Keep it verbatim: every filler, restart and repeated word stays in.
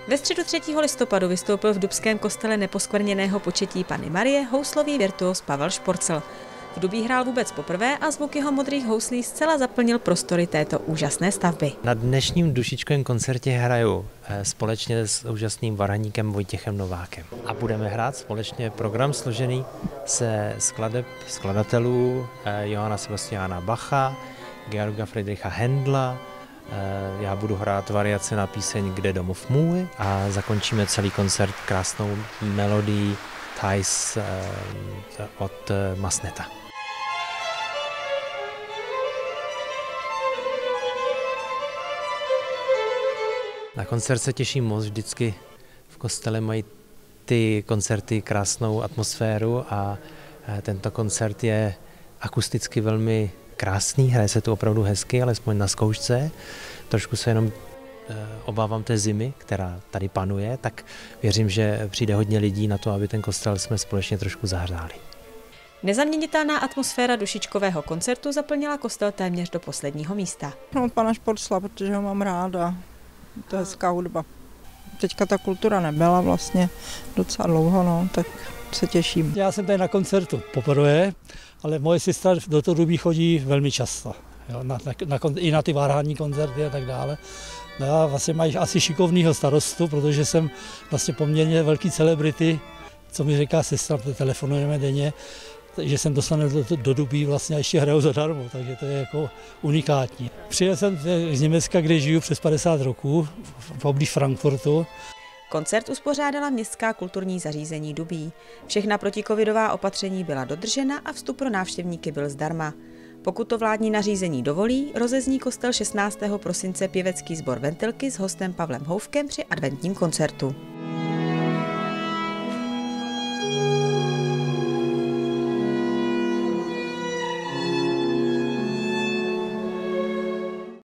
Ve středu třetího listopadu vystoupil v Dubském kostele Neposkvrněného Početí Panny Marie houslový virtuos Pavel Šporcel. V Dubí hrál vůbec poprvé a zvuk jeho modrých houslí zcela zaplnil prostory této úžasné stavby. Na dnešním Dušičkovém koncertě hraju společně s úžasným varhaníkem Vojtěchem Novákem. A budeme hrát společně program složený se skladeb skladatelů Johanna Sebastiana Bacha, Georga Friedricha Händla. Já budu hrát variace na píseň Kde domov můj a zakončíme celý koncert krásnou melodií Thais od Masneta. Na koncert se těším moc, vždycky v kostele mají ty koncerty krásnou atmosféru a tento koncert je akusticky velmi krásný, hraje se tu opravdu hezky, alespoň na zkoušce. Trošku se jenom obávám té zimy, která tady panuje, tak věřím, že přijde hodně lidí na to, aby ten kostel jsme společně trošku zahřáli. Nezaměnitelná atmosféra Dušičkového koncertu zaplnila kostel téměř do posledního místa. No, od pana Šporcla, protože ho mám ráda. To je hezká hudba. Teďka ta kultura nebyla vlastně docela dlouho, no, tak se těším. Já jsem tady na koncertu poprvé, ale moje sestra do toho Dubí chodí velmi často. Jo, na, na, na, I na ty varhání koncerty a tak dále. No já vlastně mají asi šikovného starostu, protože jsem vlastně poměrně velký celebrity, co mi říká sestra, protože telefonujeme denně, že jsem dostanul do, do Dubí vlastně a ještě hraju zadarmo, takže to je jako unikátní. Přijel jsem z Německa, kde žiju přes padesát roků, v oblíž Frankfurtu. Koncert uspořádala městská kulturní zařízení Dubí. Všechna protikovidová opatření byla dodržena a vstup pro návštěvníky byl zdarma. Pokud to vládní nařízení dovolí, rozezní kostel šestnáctého prosince pěvecký sbor Ventilky s hostem Pavlem Houfkem při adventním koncertu.